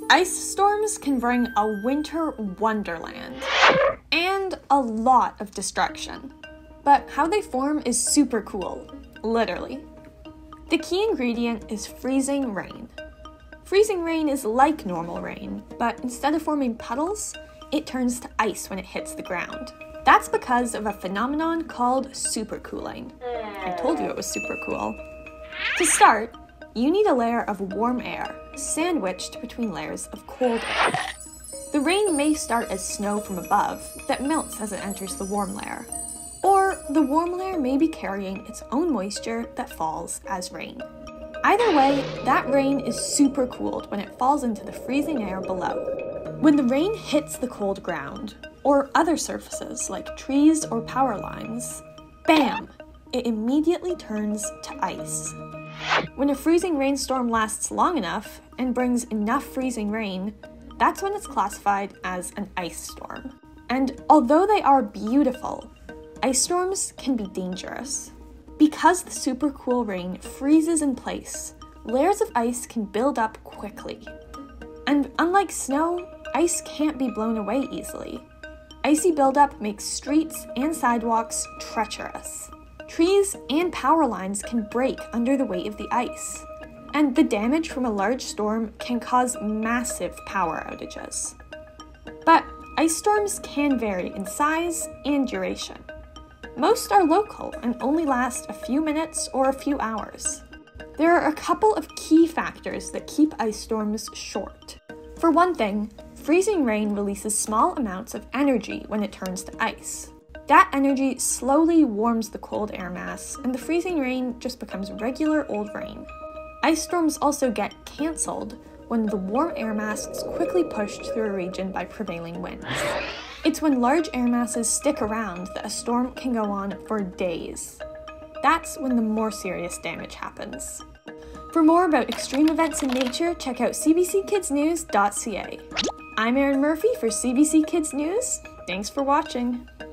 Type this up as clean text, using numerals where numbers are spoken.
Ice storms can bring a winter wonderland and a lot of destruction. But how they form is super cool, literally. The key ingredient is freezing rain. Freezing rain is like normal rain, but instead of forming puddles, it turns to ice when it hits the ground. That's because of a phenomenon called supercooling. I told you it was super cool. To start, you need a layer of warm air sandwiched between layers of cold air. The rain may start as snow from above that melts as it enters the warm layer, or the warm layer may be carrying its own moisture that falls as rain. Either way, that rain is super cooled when it falls into the freezing air below. When the rain hits the cold ground, or other surfaces like trees or power lines, bam! It immediately turns to ice. When a freezing rainstorm lasts long enough and brings enough freezing rain, that's when it's classified as an ice storm. And although they are beautiful, ice storms can be dangerous. Because the super cool rain freezes in place, layers of ice can build up quickly. And unlike snow, ice can't be blown away easily. Icy buildup makes streets and sidewalks treacherous. Trees and power lines can break under the weight of the ice. And the damage from a large storm can cause massive power outages. But ice storms can vary in size and duration. Most are local and only last a few minutes or a few hours. There are a couple of key factors that keep ice storms short. For one thing, freezing rain releases small amounts of energy when it turns to ice. That energy slowly warms the cold air mass, and the freezing rain just becomes regular old rain. Ice storms also get cancelled when the warm air mass is quickly pushed through a region by prevailing winds. It's when large air masses stick around that a storm can go on for days. That's when the more serious damage happens. For more about extreme events in nature, check out cbckidsnews.ca. I'm Aerin Murphy for CBC Kids News. Thanks for watching.